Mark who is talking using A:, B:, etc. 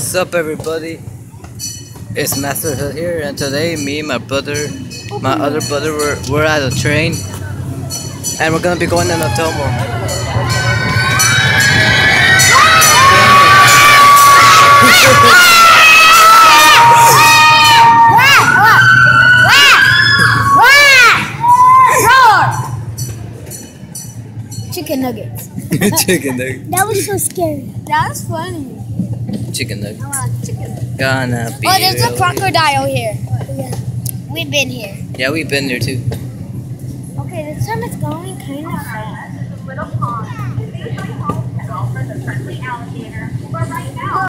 A: What's up, everybody? It's Master Hill here, and today me and my other brother, we're at a train, and we're gonna be going in Atomo.
B: Chicken nuggets.
A: Chicken nugget.
B: That was so scary. That was funny.
A: Chicken nugget.
B: I want chicken.
A: Gonna be.
B: Oh, there's a
A: real.
B: crocodile here. Yeah. We've been here.
A: Yeah, we've been there too.
B: Okay, this time it's going kind of fast.
C: Little pond. They usually home to go for the friendly alligator, but right now